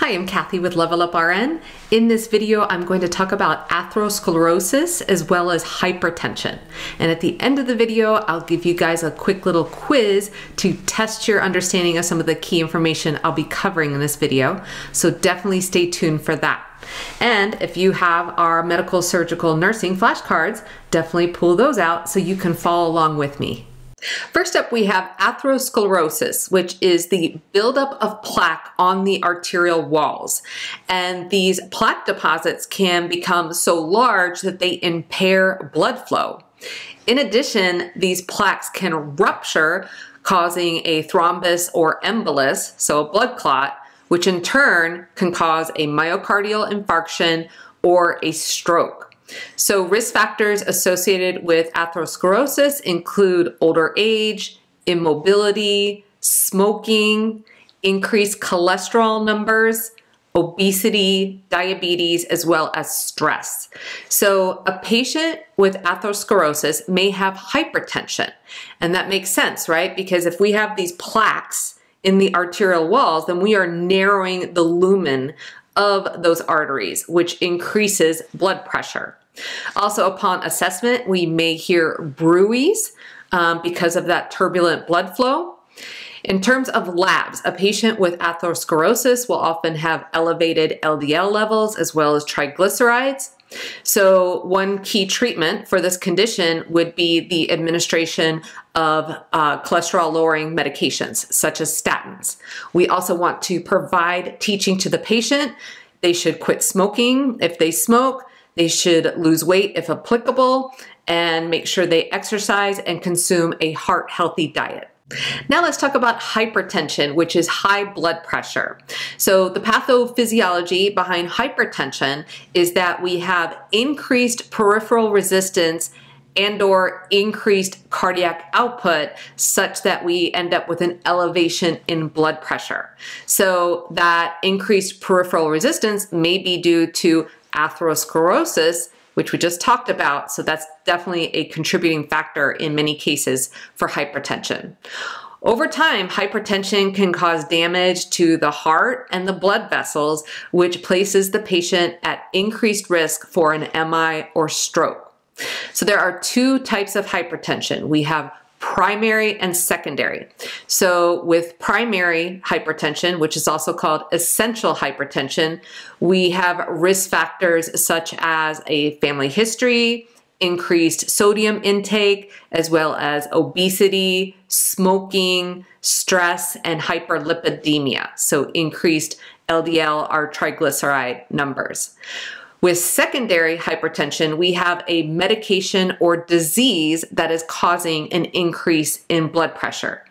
Hi, I'm Cathy with Level Up RN. In this video, I'm going to talk about atherosclerosis as well as hypertension. And at the end of the video, I'll give you guys a quick little quiz to test your understanding of some of the key information I'll be covering in this video. So definitely stay tuned for that. And if you have our medical, surgical, nursing flashcards, definitely pull those out so you can follow along with me. First up, we have atherosclerosis, which is the buildup of plaque on the arterial walls. And these plaque deposits can become so large that they impair blood flow. In addition, these plaques can rupture, causing a thrombus or embolus, so a blood clot, which in turn can cause a myocardial infarction or a stroke. So risk factors associated with atherosclerosis include older age, immobility, smoking, increased cholesterol numbers, obesity, diabetes, as well as stress. So a patient with atherosclerosis may have hypertension, and that makes sense, right? Because if we have these plaques in the arterial walls, then we are narrowing the lumen of those arteries, which increases blood pressure. Also, upon assessment, we may hear bruise because of that turbulent blood flow. In terms of labs, a patient with atherosclerosis will often have elevated LDL levels as well as triglycerides. So one key treatment for this condition would be the administration of cholesterol-lowering medications, such as statins. We also want to provide teaching to the patient. They should quit smoking if they smoke. They should lose weight if applicable, and make sure they exercise and consume a heart-healthy diet. Now let's talk about hypertension, which is high blood pressure. So the pathophysiology behind hypertension is that we have increased peripheral resistance and/or increased cardiac output such that we end up with an elevation in blood pressure. So that increased peripheral resistance may be due to atherosclerosis, which we just talked about, so that's definitely a contributing factor in many cases for hypertension. Over time, hypertension can cause damage to the heart and the blood vessels, which places the patient at increased risk for an MI or stroke. So there are two types of hypertension. We have primary and secondary. So with primary hypertension, which is also called essential hypertension, we have risk factors such as a family history, increased sodium intake, as well as obesity, smoking, stress, and hyperlipidemia. So increased LDL or triglyceride numbers. With secondary hypertension, we have a medication or disease that is causing an increase in blood pressure.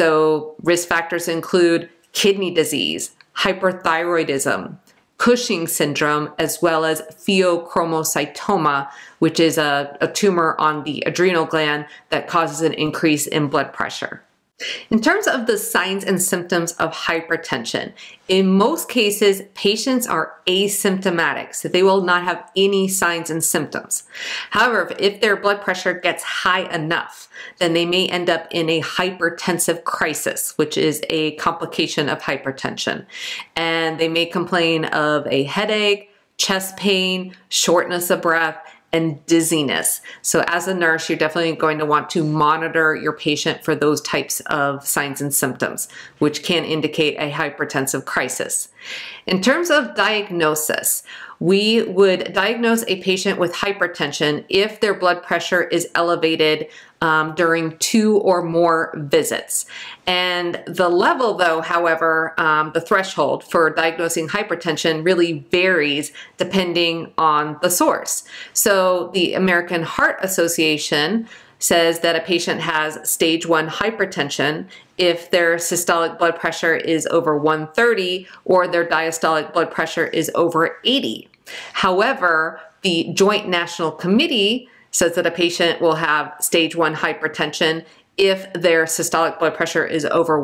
So risk factors include kidney disease, hyperthyroidism, Cushing's syndrome, as well as pheochromocytoma, which is a tumor on the adrenal gland that causes an increase in blood pressure. In terms of the signs and symptoms of hypertension, in most cases, patients are asymptomatic, so they will not have any signs and symptoms. However, if their blood pressure gets high enough, then they may end up in a hypertensive crisis, which is a complication of hypertension. And they may complain of a headache, chest pain, shortness of breath, and dizziness. So as a nurse, you're definitely going to want to monitor your patient for those types of signs and symptoms, which can indicate a hypertensive crisis. In terms of diagnosis, we would diagnose a patient with hypertension if their blood pressure is elevated during 2 or more visits. And the level, though, however, the threshold for diagnosing hypertension really varies depending on the source. So the American Heart Association says that a patient has stage 1 hypertension if their systolic blood pressure is over 130 or their diastolic blood pressure is over 80. However, the Joint National Committee says that a patient will have stage 1 hypertension if their systolic blood pressure is over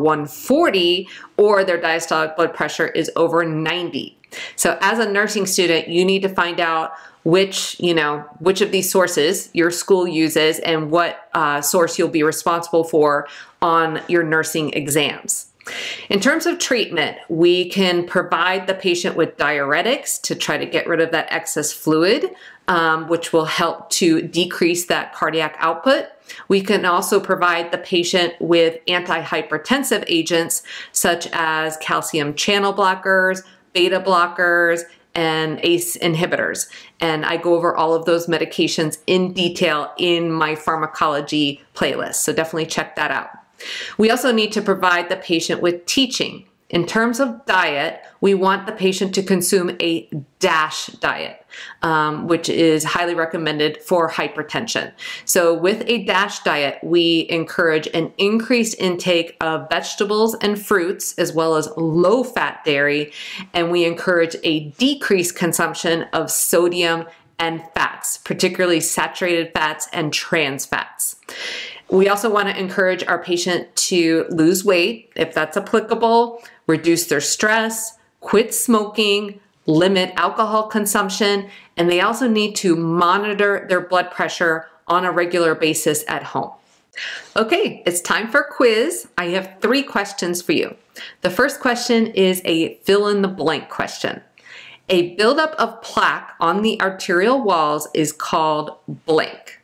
140 or their diastolic blood pressure is over 90. So as a nursing student, you need to find out which of these sources your school uses and what source you'll be responsible for on your nursing exams. In terms of treatment, we can provide the patient with diuretics to try to get rid of that excess fluid, which will help to decrease that cardiac output. We can also provide the patient with antihypertensive agents such as calcium channel blockers, beta blockers, and ACE inhibitors. And I go over all of those medications in detail in my pharmacology playlist, so definitely check that out. We also need to provide the patient with teaching. In terms of diet, we want the patient to consume a DASH diet, which is highly recommended for hypertension. So with a DASH diet, we encourage an increased intake of vegetables and fruits, as well as low-fat dairy, and we encourage a decreased consumption of sodium and fats, particularly saturated fats and trans fats. We also want to encourage our patient to lose weight, if that's applicable, reduce their stress, quit smoking, limit alcohol consumption, and they also need to monitor their blood pressure on a regular basis at home. Okay, it's time for a quiz. I have 3 questions for you. The first question is a fill-in-the-blank question. A buildup of plaque on the arterial walls is called blank.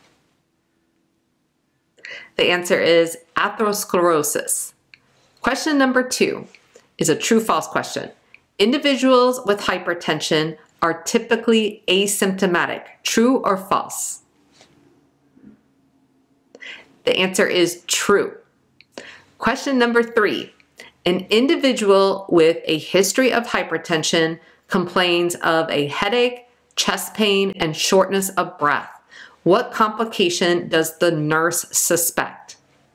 The answer is atherosclerosis. Question number 2 is a true-false question. Individuals with hypertension are typically asymptomatic. True or false? The answer is true. Question number 3. An individual with a history of hypertension complains of a headache, chest pain, and shortness of breath. What complication does the nurse suspect?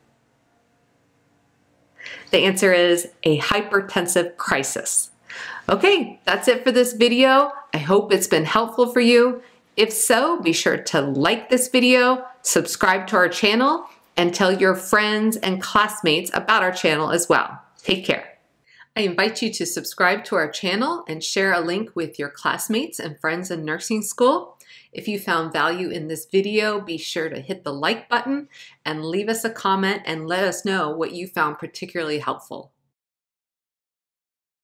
The answer is a hypertensive crisis. Okay, that's it for this video. I hope it's been helpful for you. If so, be sure to like this video, subscribe to our channel, and tell your friends and classmates about our channel as well. Take care. I invite you to subscribe to our channel and share a link with your classmates and friends in nursing school. If you found value in this video, be sure to hit the like button and leave us a comment and let us know what you found particularly helpful.